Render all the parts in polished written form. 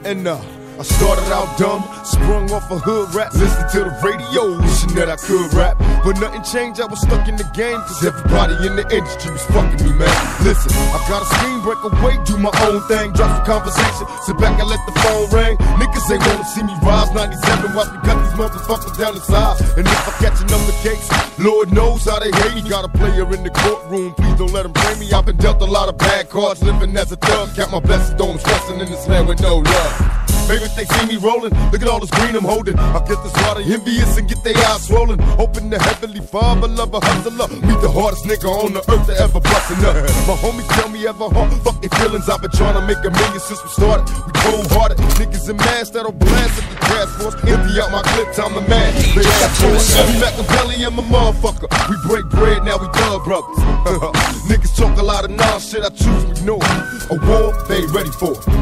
And I started out dumb, sprung off a hood rap, listened to the radio, wishing that I could rap. But nothing changed, I was stuck in the game, cause everybody in the industry was fucking me, man. Listen, I got a scheme, break away, do my own thing, drop some conversation, sit back and let the phone ring. Niggas ain't wanna see me rise, 97, watch me cut these motherfuckers down the side. And if I catch another case, Lord knows how they hate me. Got a player in the courtroom, please don't let him blame me. I've been dealt a lot of bad cards, living as a thug, count my blessings, don't stressing in this land with no love. Maybe if they see me rolling, look at all this green I'm holding. I'll get this water envious and get their eyes swollen. Hoping the Heavenly Father, love a hustler, meet the hardest nigga on the earth to ever bustin' up. My homies tell me ever hard, fuck their feelings. I've been trying to make a million since we started. We cold-hearted, niggas in masks that'll blast at the task force. Empty out my clip, time to mad. They ask for it. We Machiavelli and my motherfucker. We break bread, now we thug brothers. Niggas talk a lot of non-shit, I choose to ignore. A war, they ain't ready for it.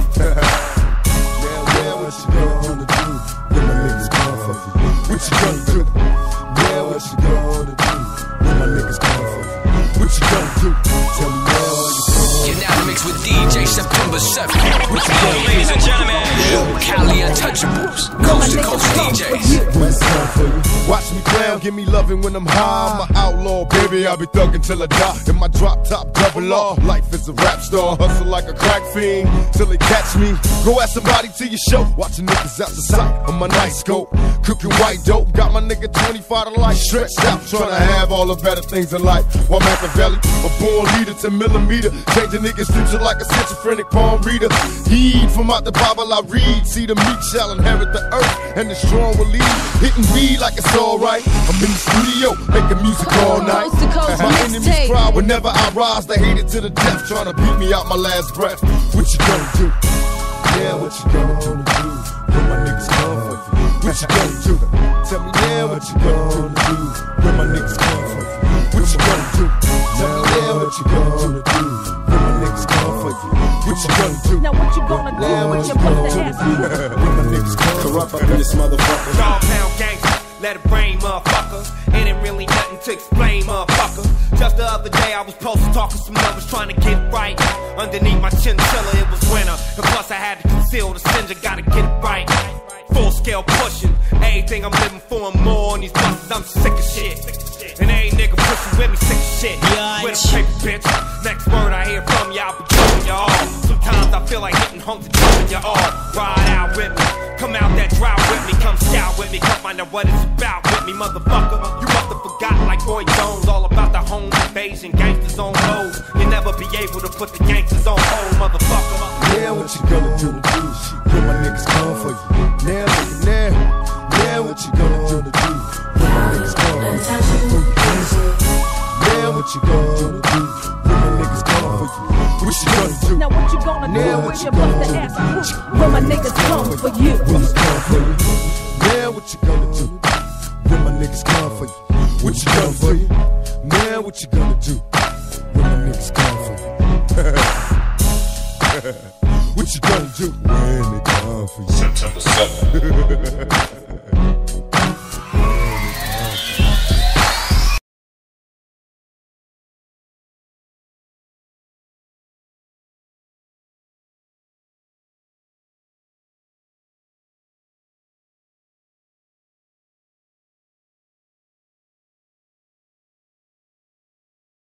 What you gonna do when my niggas come for you? What you gonna do? Yeah, what you gonna do when my niggas come for you? What you gonna do? Tell me now what you gonna do. You're now mixed with DJ September 7th. What you gonna do? Ladies and gentlemen, Cali Untouchables, coast to coast DJs. What's time for you? Watch me clown, give me loving when I'm high. I'm an outlaw, baby, I'll be thuggin' till I die. In my drop top, double R. Life is a rap star, hustle like a crack fiend till they catch me. Go ask somebody to your show. Watching niggas out the sight on my night scope. Cooking white dope, got my nigga 25 to life. Stretched out, trying to have all the better things in life. While Machiavelli, a born leader to millimeter. Changing niggas' future like a schizophrenic palm reader. Heed from out the Bible I read. See the meek shall inherit the earth, and the strong will lead. Hitting weed like it's alright. I'm in the studio, making music all night. My enemies cry whenever I rise. They hate it to the death, trying to beat me out my last breath. What you gonna do? Yeah, what you gonna do when my niggas come for you? What you gonna do? Tell me now what you gonna do when my niggas come for you? What you gonna do? Tell me now what you gonna do when my niggas come for you? What you gonna do? Now what you gonna do with your pussy ass? When my niggas come Kurupt up in this motherfucker. Dog pound gangster, let it rain, motherfucker. It ain't really nothing to explain, motherfucker. Just the other day I was posted talking some numbers trying to get right. Underneath my chinchilla it was winter, and plus I had to conceal the sins, gotta get it right. Full scale pushing, everything I'm living for and more on these buses, I'm sick of shit. And every nigga pushing with me, sick of shit. With a paper, bitch. Next word I hear from y'all, be killing y'all. Sometimes I feel like hitting home to killing y'all. Ride out with me, come out that drought with me, come scout with me, come find out what it's about with me, motherfucker. You must have forgotten like Boy Jones, all about the home invasion, gangsters on roads. You'll never be able to put the gangsters on hold, motherfucker. Yeah, what you gonna do when my niggas come for you? Now, nigga, now. Now, what you gonna do when my niggas come for you? Now, what you gonna do when my niggas come for you? What you gonna do? Now what you gonna do with your pussy ass when my niggas come for you? Now, what you gonna do when my niggas come for you? What you gonna do? Now, what you gonna do when my niggas come for you? What you gonna do when they come for you? September 7th.